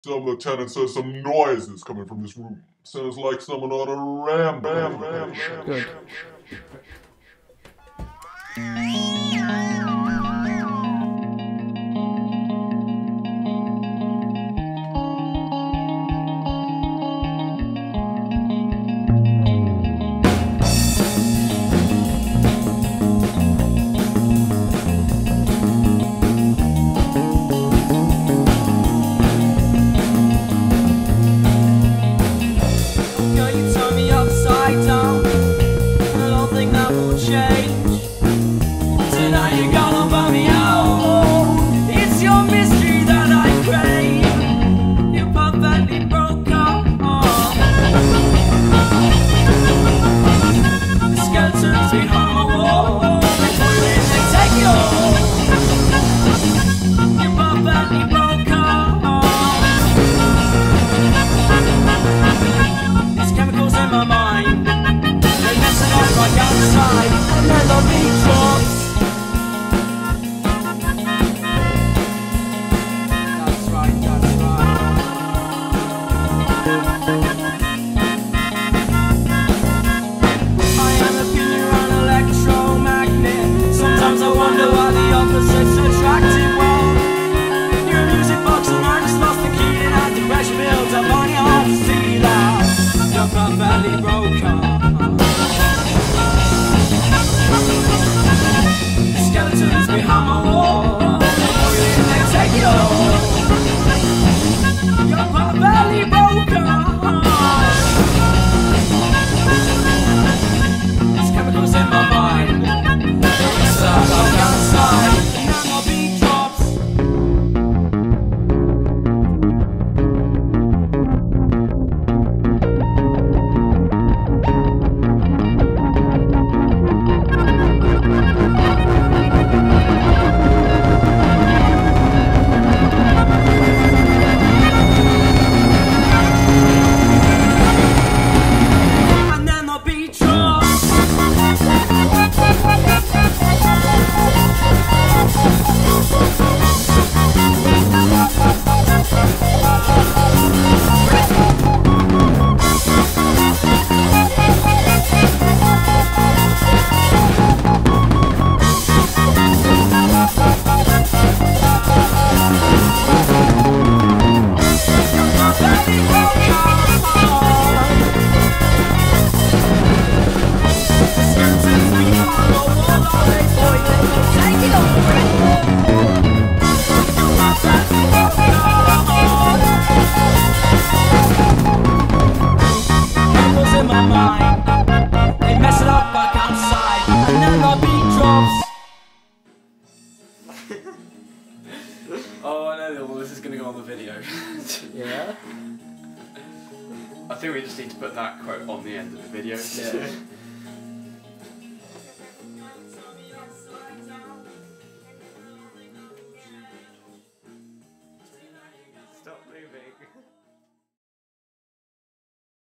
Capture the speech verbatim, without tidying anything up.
Some of the tenants says some noises coming from this room. Sounds like someone on a ram, ram, ram, ram. Good. Oh, I know all this is going to go on the video. Yeah? I think we just need to put that quote on the end of the video. Yeah.